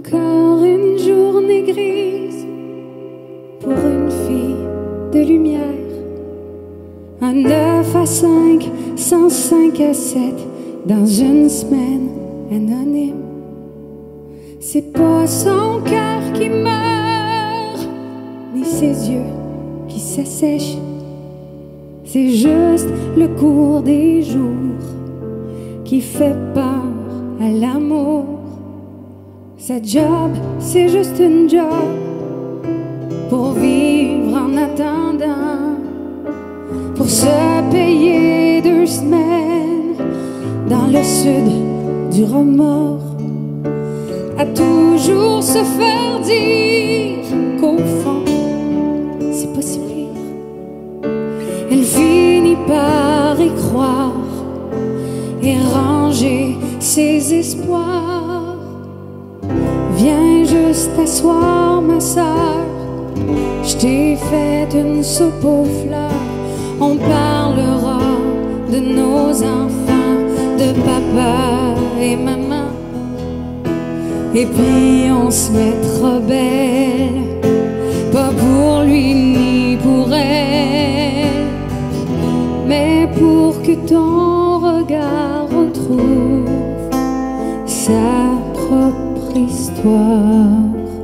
Encore une journée grise pour une fille de lumière. Un 9 à 5, 105 à 7 dans une semaine anonyme. C'est pas son cœur qui meurt, ni ses yeux qui s'assèchent. C'est juste le cours des jours qui fait peur à l'amour. Sa job, c'est juste une job pour vivre en attendant, pour se payer 2 semaines dans le sud du remords, à toujours se faire dire qu'au fond, c'est pas si pire. Elle finit par y croire et ranger ses espoirs. Viens juste t'asseoir, ma sœur, je t'ai fait une soupe aux fleurs. On parlera de nos enfants, de papa et maman. Et puis on se mettra belle, pas pour lui ni pour elle, mais pour que ton regard retrouve sa propre histoire.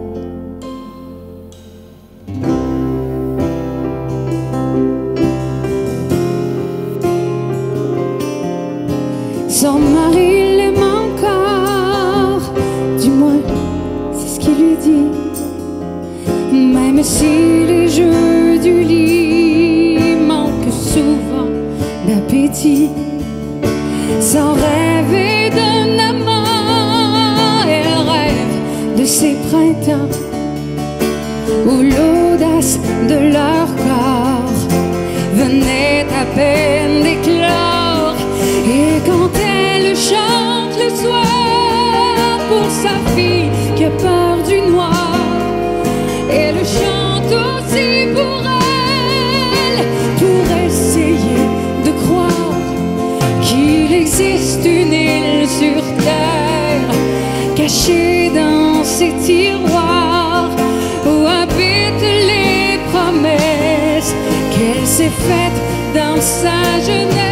Son mari l'aime encore, du moins c'est ce qu'il lui dit. Même si les jeux du lit manquent souvent d'appétit, sans rêver d'un amant, elle rêve de ces printemps où l'audace de leur corps venait à peine d'éclore. Et quand elle chante le soir pour sa fille qui a peur du noir, elle chante aussi pour elle, pour essayer de croire qu'il existe une île sur terre, cachée dans ses tiroirs, où habitent les promesses qu'elle s'est faites dans sa jeunesse.